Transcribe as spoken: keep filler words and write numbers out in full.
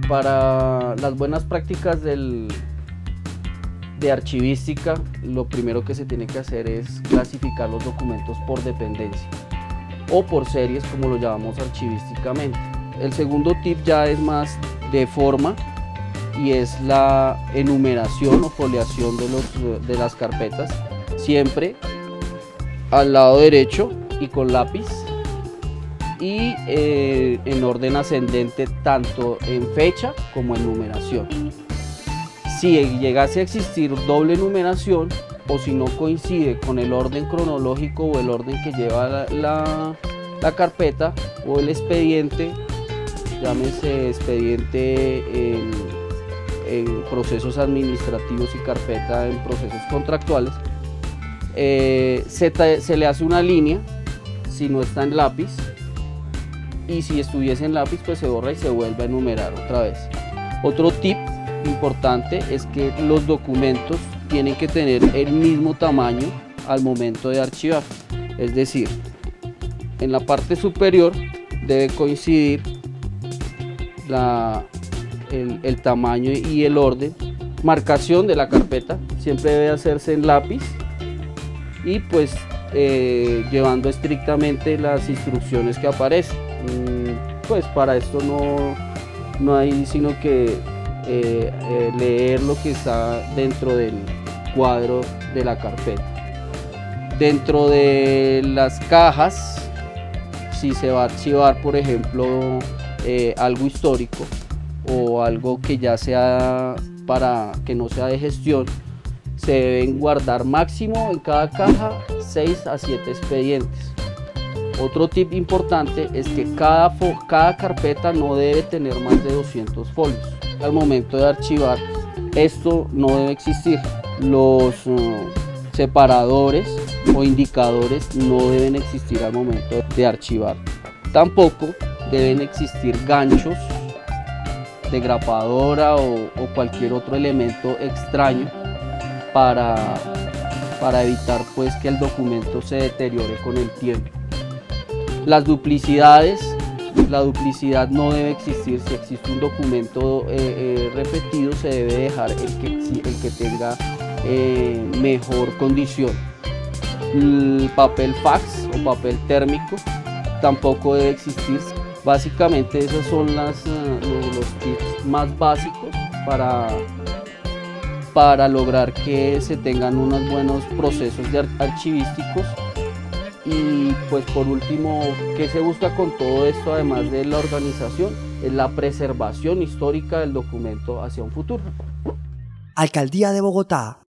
Para las buenas prácticas del, de archivística, lo primero que se tiene que hacer es clasificar los documentos por dependencia o por series, como lo llamamos archivísticamente. El segundo tip ya es más de forma y es la enumeración o foliación de, los, de las carpetas, siempre al lado derecho y con lápiz, y eh, en orden ascendente tanto en fecha como en numeración. Si llegase a existir doble numeración o si no coincide con el orden cronológico o el orden que lleva la, la, la carpeta o el expediente, llámese expediente en, en procesos administrativos y carpeta en procesos contractuales, eh, se, se le hace una línea si no está en lápiz, y si estuviese en lápiz pues se borra y se vuelve a enumerar otra vez. Otro tip importante es que los documentos tienen que tener el mismo tamaño al momento de archivar, es decir, en la parte superior debe coincidir la, el, el tamaño y el orden. Marcación de la carpeta siempre debe hacerse en lápiz y pues eh, llevando estrictamente las instrucciones que aparecen. Pues para esto no, no hay sino que eh, eh, leer lo que está dentro del cuadro de la carpeta. Dentro de las cajas, si se va a archivar, por ejemplo, eh, algo histórico o algo que ya sea para que no sea de gestión, se deben guardar máximo en cada caja seis a siete expedientes. Otro tip importante es que cada, cada carpeta no debe tener más de doscientos folios. Al momento de archivar, esto no debe existir. Los uh, separadores o indicadores no deben existir al momento de archivar. Tampoco deben existir ganchos de grapadora o, o cualquier otro elemento extraño para, para evitar pues, que el documento se deteriore con el tiempo. Las duplicidades, la duplicidad no debe existir. Si existe un documento eh, eh, repetido, se debe dejar el que, el que tenga eh, mejor condición. El papel fax o papel térmico tampoco debe existir. Básicamente esos son las, uh, los tips más básicos para, para lograr que se tengan unos buenos procesos de archivísticos. Y pues por último, ¿qué se busca con todo esto además de la organización? Es la preservación histórica del documento hacia un futuro. Alcaldía de Bogotá.